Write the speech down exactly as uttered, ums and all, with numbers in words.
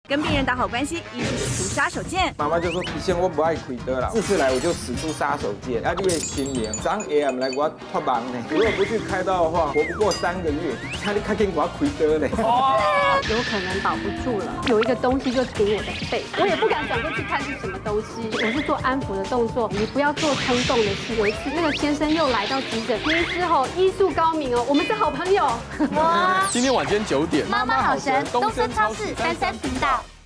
跟病人打好关系，医师使出杀手锏。 妈妈就说：“以前我不爱开刀啦，这次来我就使出杀手锏，啊，你的心灵，张 A M 来我脱盲呢。如果不去开刀的话，活不过三个月，那你快点给我开刀嘞。” 有可能保不住了，有一个东西就顶我的背，我也不敢转过去看是什么东西。我是做安抚的动作，你不要做冲动的事。有一次那个先生又来到急诊，医师吼医术高明哦，我们是好朋友。 哇！今天晚间九点， 妈妈好神，东森超市三三频道。